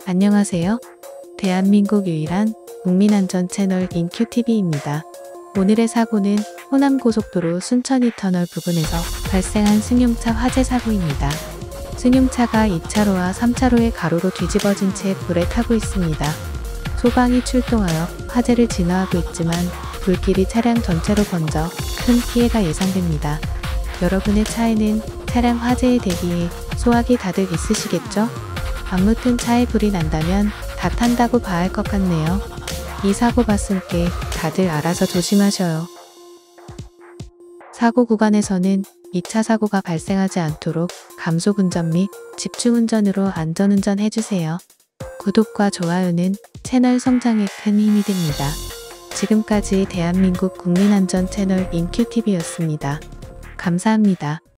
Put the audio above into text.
안녕하세요. 대한민국 유일한 국민안전 채널 인큐TV입니다. 오늘의 사고는 호남고속도로 순천이터널 부근에서 발생한 승용차 화재 사고입니다. 승용차가 2차로와 3차로의 가로로 뒤집어진 채 불에 타고 있습니다. 소방이 출동하여 화재를 진화하고 있지만 불길이 차량 전체로 번져 큰 피해가 예상됩니다. 여러분의 차에는 차량 화재에 대비해 소화기 다들 있으시겠죠? 아무튼 차에 불이 난다면 다 탄다고 봐야 할 것 같네요. 이 사고 봤을 때 다들 알아서 조심하셔요. 사고 구간에서는 2차 사고가 발생하지 않도록 감속운전 및 집중운전으로 안전운전 해주세요. 구독과 좋아요는 채널 성장에 큰 힘이 됩니다. 지금까지 대한민국 국민안전 채널 인큐TV였습니다. 감사합니다.